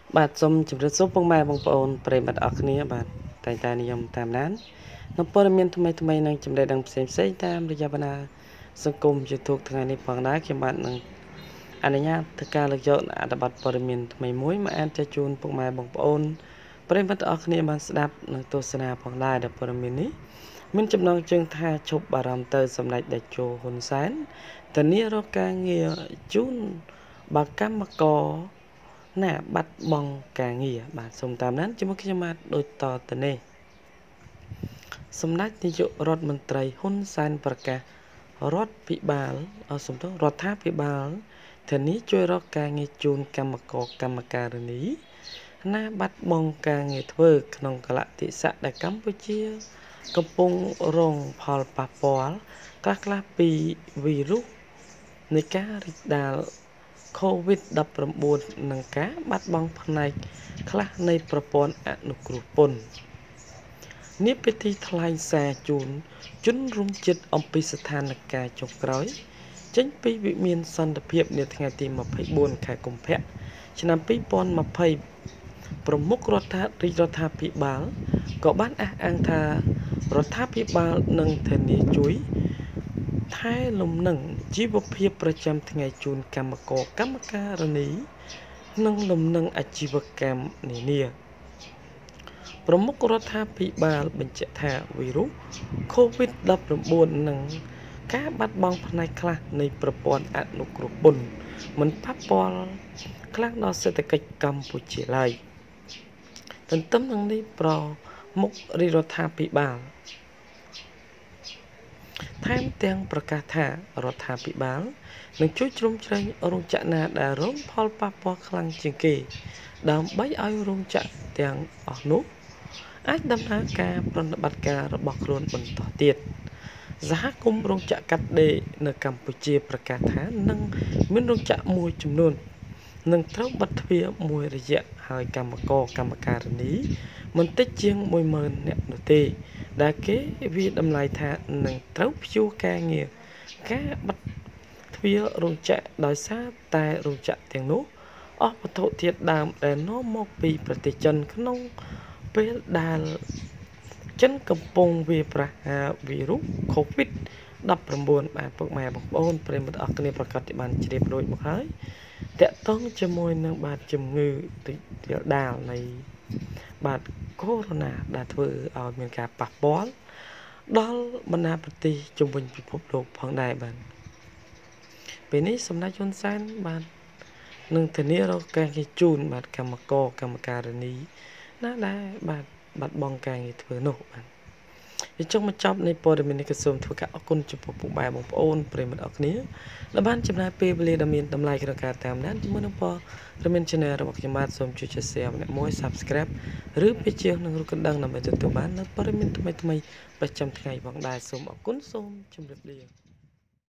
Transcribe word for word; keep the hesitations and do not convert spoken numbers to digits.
បាទសូមជម្រាបសួរពុកម៉ែបងប្អូនប្រិយមិត្តអរគ្នាបាទតែងតែនិយមតាមដាននៅព័ត៌មានថ្មីថ្មីនិងចំណេះដឹងផ្សេងផ្សេងតាមរយៈបណ្ដាសង្គម YouTube ថ្ងៃនេះផងដែរខ្ញុំបាទនឹងអនុញ្ញាតធ្វើការលើកយកអត្ថបទព័ត៌មានថ្មីមួយមកអានចែកជូនពុកម៉ែបងប្អូនប្រិយមិត្តអរគ្នាបានស្ដាប់និងទស្សនាផងដែរដែលព័ត៌មាននេះមានចំណងជើងថាឈប់បារម្ភទៅសម្ដេចតេជោហ៊ុនសែនធានារកការងារជូនបើកម្មករណាបាត់បង់ការងារបាទសូមតាមដានជាមួយខ្ញុំបាទដូចតទៅនេះសម្ដេចនាយករដ្ឋមន្ត្រីហ៊ុនសែនប្រកាសរដ្ឋភិបាលអសំទោសរដ្ឋាភិបាលធានាជួយរកការងារជូនកម្មករកម្មការិនីណាបាត់បង់ការងារធ្វើក្នុងកលៈទេសៈដែលកម្ពុជាកំពុងរងផលប៉ះពាល់ខ្លះៗពីវីរុសនៃការរីករាលកូវីដ ដប់ប្រាំបួន និងការបាត់បង់ផ្នែកខ្លះនៃប្រព័ន្ធអនុគ្រោះពន្ធនាពិធីថ្លែងសារជូនជនរួមជាតិអំពីស្ថានភាពចុងក្រោយចេញពីវិមានសន្តិភាពនាថ្ងៃទីម្ភៃបួនខែកុម្ភៈឆ្នាំពីរពាន់ម្ភៃប្រមុខរដ្ឋាភិបាលរដ្ឋាភិបាលក៏បានអះអាងថារដ្ឋាភិបាលនឹងធានាជួយថែលំនឹងជីវភាពប្រចាំថ្ងៃជូនកម្មករកម្មការិនីនិងលំនឹងអាជីវកម្មនានាប្រមុខរដ្ឋាភិបាលបញ្ជាក់ថាវីរុស កូវីដ ដប់ប្រាំបួន និងការបាត់បង់ផ្នែកខ្លះនៃប្រព័ន្ធអនុគ្រោះពន្ធមិនប៉ះពាល់ខ្លាំងដល់សេដ្ឋកិច្ចកម្ពុជាឡើយទន្ទឹមនឹងនេះប្រមុខរដ្ឋាភិបាលថែមទាំងប្រកាសថារដ្ឋាភិបាលនឹងជួយជ្រោមជ្រែងរោងចក្រណាដែលរងផលប៉ះពាល់ខ្លាំងជាងគេដើម្បីឲ្យរោងចក្រទាំងអស់នោះអាចដំណើរការប្រតិបត្តិការរបស់ខ្លួនបន្តទៀតសហគមន៍រោងចក្រកាត់ដេរនៅកម្ពុជាប្រកាសថានឹងមានរោងចក្រមួយចំនួននឹងត្រូវបិទទ្វារមួយរយៈហើយកម្មករកម្មការិនីមិនតិចជាង មួយម៉ឺន នាក់នោះទេដែលគេវាតម្លៃថានឹងត្រូវព្យួរការងារការបិទទ្វាររោងចក្រដោយសារតែរោងចក្រទាំងនោះអស់វត្ថុធាតុដើមដែលនាំមកពីប្រទេសចិនក្នុងពេលដែលចិនកំពុងវាយប្រហារវីរុស កូវីដ ដប់ប្រាំបួន បាទពុកម៉ែបងប្អូនប្រិយមិត្តអរគ្នាប្រកាសជាបានជ្រាបរួចមកហើយតកតងជាមួយនឹងបាទជំងឺរីករាលដាលនៃបាទកូវីដ ដែលធ្វើឲ្យមានការប៉ះពាល់ដល់បណ្ដាប្រទេសជុំវិញពិភពលោកផងដែរបាទពេលនេះសម្ដេចហ៊ុនសែនបាទនឹងធានារកការងារជូនបាទកម្មករកម្មការិនីណាដែលបាទបាត់បង់ការងារធ្វើនោះបាទវាចុងបញ្ចប់នៃព័ត៌មាននេះក៏សូមធ្វើការអរគុណចំពោះពុកម៉ែបងប្អូនប្រិយមិត្តអរគ្នាដែលបានចំណាយពេលវេលាដ៏មានតម្លៃក្នុងការតាមដានជាមួយនឹងព័ត៌មាន Channel របស់ខ្ញុំបាទសូមជួយចុច Share ម្នាក់មួយ Subscribe ឬពេជានឹងរូបកណ្ដឹងដើម្បីទទួលបាននូវព័ត៌មានថ្មីៗប្រចាំថ្ងៃផងដែរសូមអរគុណសូមជម្រាបលា